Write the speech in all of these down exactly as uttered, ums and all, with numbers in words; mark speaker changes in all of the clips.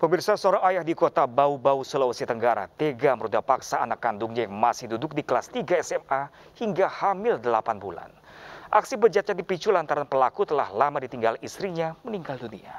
Speaker 1: Pemirsa, seorang ayah di kota Bau-Bau, Sulawesi Tenggara tega meruda paksa anak kandungnya yang masih duduk di kelas tiga S M A hingga hamil delapan bulan. Aksi bejatnya dipicu lantaran pelaku telah lama ditinggal istrinya meninggal dunia.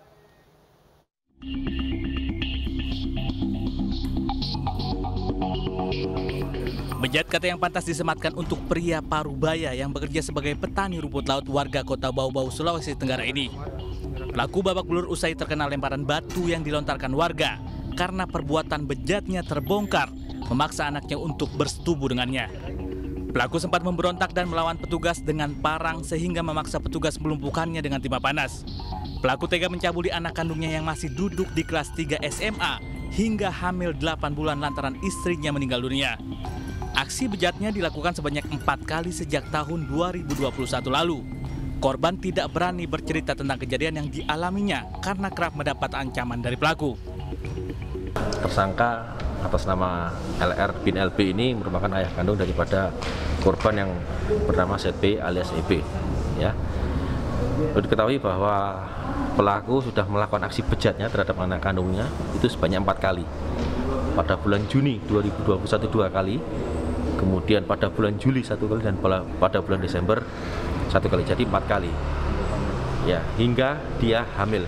Speaker 2: Bejat kata yang pantas disematkan untuk pria parubaya yang bekerja sebagai petani rumput laut warga kota Bau-Bau, Sulawesi Tenggara ini. Pelaku babak belur usai terkena lemparan batu yang dilontarkan warga karena perbuatan bejatnya terbongkar, memaksa anaknya untuk bersetubuh dengannya. Pelaku sempat memberontak dan melawan petugas dengan parang sehingga memaksa petugas melumpuhkannya dengan timah panas. Pelaku tega mencabuli anak kandungnya yang masih duduk di kelas tiga S M A hingga hamil delapan bulan lantaran istrinya meninggal dunia. Aksi bejatnya dilakukan sebanyak empat kali sejak tahun dua ribu dua puluh satu lalu. Korban tidak berani bercerita tentang kejadian yang dialaminya karena kerap mendapat ancaman dari pelaku.
Speaker 3: Tersangka atas nama L R bin L B ini merupakan ayah kandung daripada korban yang bernama Z B alias E B. Ya, perlu diketahui bahwa pelaku sudah melakukan aksi bejatnya terhadap anak kandungnya itu sebanyak empat kali. Pada bulan Juni dua ribu dua puluh satu dua kali, kemudian pada bulan Juli satu kali, dan pada bulan Desember satu kali, jadi empat kali. Ya, hingga dia hamil.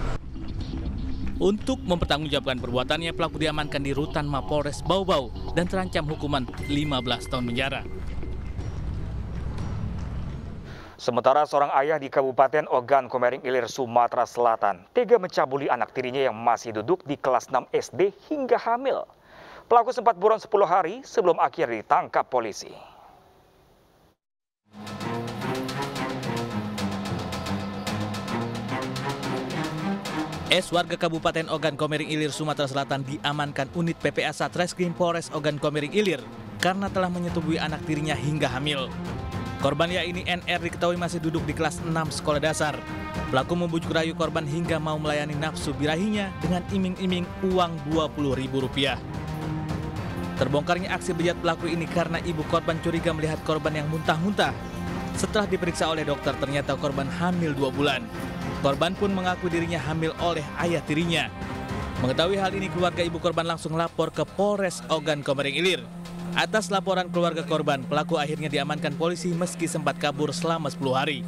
Speaker 2: Untuk mempertanggungjawabkan perbuatannya, pelaku diamankan di rutan Mapolres Bau-Bau dan terancam hukuman lima belas tahun penjara.
Speaker 1: Sementara seorang ayah di Kabupaten Ogan Komering Ilir, Sumatera Selatan tega mencabuli anak tirinya yang masih duduk di kelas enam S D hingga hamil. Pelaku sempat buron sepuluh hari sebelum akhirnya ditangkap polisi.
Speaker 2: S warga Kabupaten Ogan Komering Ilir, Sumatera Selatan diamankan unit P P A Satreskrim Polres Ogan Komering Ilir karena telah menyetubuhi anak tirinya hingga hamil. Korban yakni N R diketahui masih duduk di kelas enam sekolah dasar. Pelaku membujuk rayu korban hingga mau melayani nafsu birahinya dengan iming-iming uang dua puluh ribu rupiah. Terbongkarnya aksi bejat pelaku ini karena ibu korban curiga melihat korban yang muntah-muntah. Setelah diperiksa oleh dokter, ternyata korban hamil dua bulan. Korban pun mengaku dirinya hamil oleh ayah tirinya. Mengetahui hal ini, keluarga ibu korban langsung lapor ke Polres Ogan Komering Ilir. Atas laporan keluarga korban, pelaku akhirnya diamankan polisi meski sempat kabur selama sepuluh hari.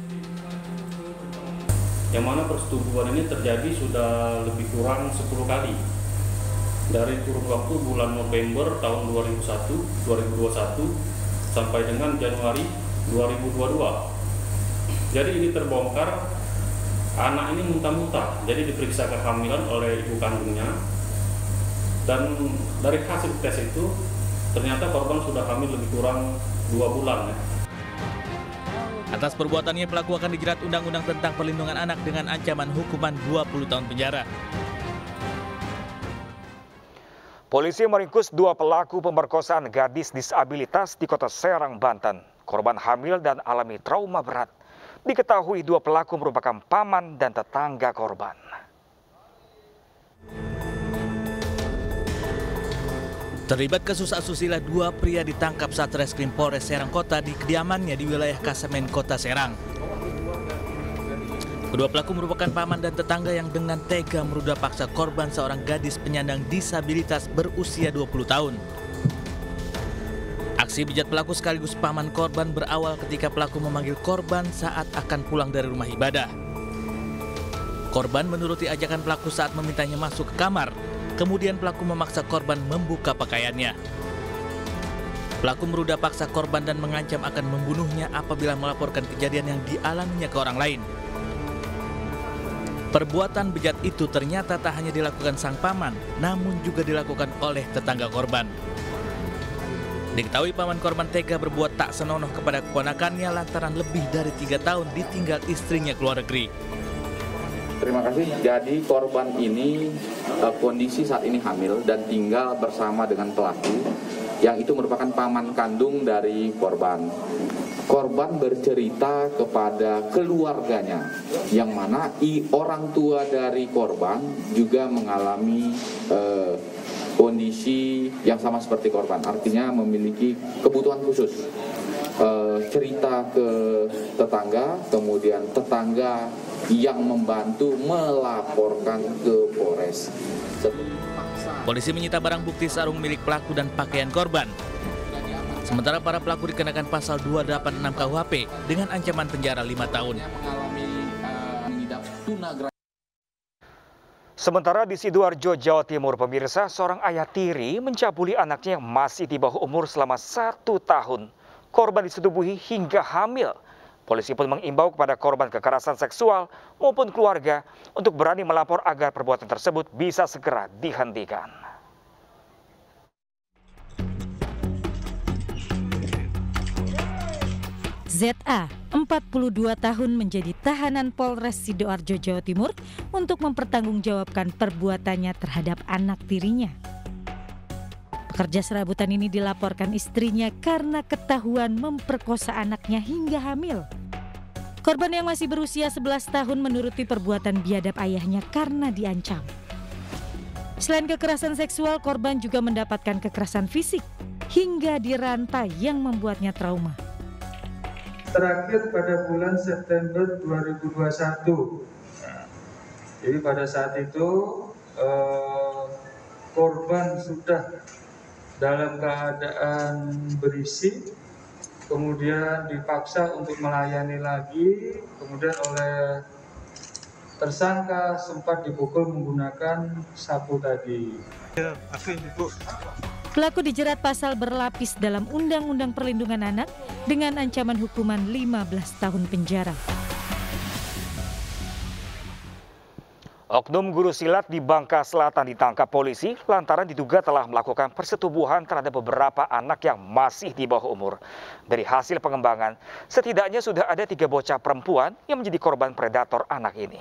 Speaker 4: Yang mana persetubuhan ini terjadi sudah lebih kurang sepuluh kali. Dari kurun waktu bulan November tahun dua ribu satu, dua ribu dua puluh satu sampai dengan Januari dua ribu dua puluh dua. Jadi ini terbongkar, anak ini muntah-muntah, jadi diperiksa kehamilan oleh ibu kandungnya, dan dari hasil tes itu ternyata korban sudah hamil lebih kurang dua bulan. Ya.
Speaker 2: Atas perbuatannya, pelaku akan dijerat Undang-Undang tentang Perlindungan Anak dengan ancaman hukuman dua puluh tahun penjara.
Speaker 1: Polisi meringkus dua pelaku pemerkosaan gadis disabilitas di Kota Serang, Banten. Korban hamil dan alami trauma berat. Diketahui dua pelaku merupakan paman dan tetangga korban.
Speaker 2: Terlibat kasus asusila, dua pria ditangkap Satreskrim Polres Serang Kota di kediamannya di wilayah Kasemen, Kota Serang. Kedua pelaku merupakan paman dan tetangga yang dengan tega meruda paksa korban, seorang gadis penyandang disabilitas berusia dua puluh tahun. Aksi bejat pelaku sekaligus paman korban berawal ketika pelaku memanggil korban saat akan pulang dari rumah ibadah. Korban menuruti ajakan pelaku saat memintanya masuk ke kamar. Kemudian pelaku memaksa korban membuka pakaiannya. Pelaku meruda paksa korban dan mengancam akan membunuhnya apabila melaporkan kejadian yang dialaminya ke orang lain. Perbuatan bejat itu ternyata tak hanya dilakukan sang paman, namun juga dilakukan oleh tetangga korban. Diketahui paman korban tega berbuat tak senonoh kepada keponakannya lantaran lebih dari tiga tahun ditinggal istrinya ke luar negeri.
Speaker 5: Terima kasih. Jadi korban ini kondisi saat ini hamil dan tinggal bersama dengan pelaku yang itu merupakan paman kandung dari korban. Korban bercerita kepada keluarganya yang mana i, orang tua dari korban juga mengalami eh, kondisi yang sama seperti korban, artinya memiliki kebutuhan khusus. uh, cerita ke tetangga, kemudian tetangga yang membantu melaporkan ke Polres.
Speaker 2: Polisi menyita barang bukti sarung milik pelaku dan pakaian korban. Sementara para pelaku dikenakan pasal dua delapan enam K U H P dengan ancaman penjara lima tahun.
Speaker 1: Sementara di Sidoarjo, Jawa Timur, pemirsa, seorang ayah tiri mencabuli anaknya yang masih di bawah umur selama satu tahun. Korban disetubuhi hingga hamil. Polisi pun mengimbau kepada korban kekerasan seksual maupun keluarga untuk berani melapor agar perbuatan tersebut bisa segera dihentikan.
Speaker 6: Z A, empat puluh dua tahun, menjadi tahanan Polres Sidoarjo, Jawa Timur untuk mempertanggungjawabkan perbuatannya terhadap anak tirinya. Pekerja serabutan ini dilaporkan istrinya karena ketahuan memperkosa anaknya hingga hamil. Korban yang masih berusia sebelas tahun menuruti perbuatan biadab ayahnya karena diancam. Selain kekerasan seksual, korban juga mendapatkan kekerasan fisik hingga dirantai yang membuatnya trauma.
Speaker 7: Terakhir pada bulan September dua ribu dua puluh satu. Jadi pada saat itu eh, korban sudah dalam keadaan berisi, kemudian dipaksa untuk melayani lagi, kemudian oleh tersangka sempat dipukul menggunakan sapu tadi.
Speaker 6: Pelaku dijerat pasal berlapis dalam Undang-Undang Perlindungan Anak dengan ancaman hukuman lima belas tahun penjara.
Speaker 1: Oknum guru silat di Bangka Selatan ditangkap polisi lantaran diduga telah melakukan persetubuhan terhadap beberapa anak yang masih di bawah umur. Dari hasil pengembangan, setidaknya sudah ada tiga bocah perempuan yang menjadi korban predator anak ini.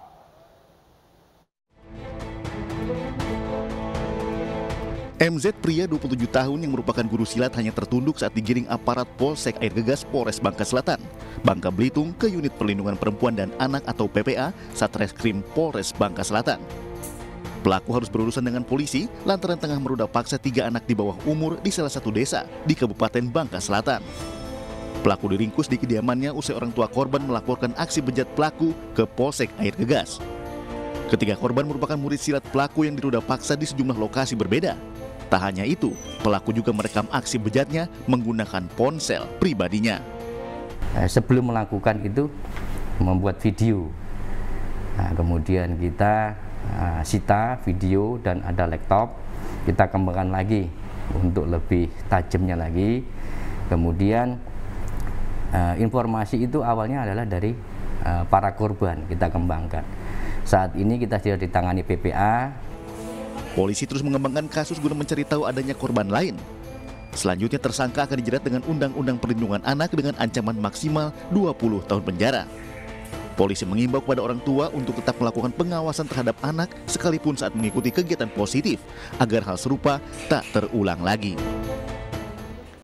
Speaker 8: M Z, pria dua puluh tujuh tahun yang merupakan guru silat, hanya tertunduk saat digiring aparat Polsek Air Gegas Polres Bangka Selatan, Bangka Belitung ke Unit Perlindungan Perempuan dan Anak atau P P A Satreskrim Polres Bangka Selatan. Pelaku harus berurusan dengan polisi lantaran tengah merudak paksa tiga anak di bawah umur di salah satu desa di Kabupaten Bangka Selatan. Pelaku diringkus di kediamannya usai orang tua korban melaporkan aksi bejat pelaku ke Polsek Air Gegas. Ketiga korban merupakan murid silat pelaku yang dirudak paksa di sejumlah lokasi berbeda. Tak hanya itu, pelaku juga merekam aksi bejatnya menggunakan ponsel pribadinya.
Speaker 9: Sebelum melakukan itu, membuat video. Nah, kemudian kita uh, sita video dan ada laptop, kita kembangkan lagi untuk lebih tajamnya lagi. Kemudian uh, informasi itu awalnya adalah dari uh, para korban, kita kembangkan. Saat ini kita sudah ditangani P P A.
Speaker 8: Polisi terus mengembangkan kasus guna mencari tahu adanya korban lain. Selanjutnya tersangka akan dijerat dengan Undang-Undang Perlindungan Anak dengan ancaman maksimal dua puluh tahun penjara. Polisi mengimbau kepada orang tua untuk tetap melakukan pengawasan terhadap anak sekalipun saat mengikuti kegiatan positif agar hal serupa tak terulang lagi.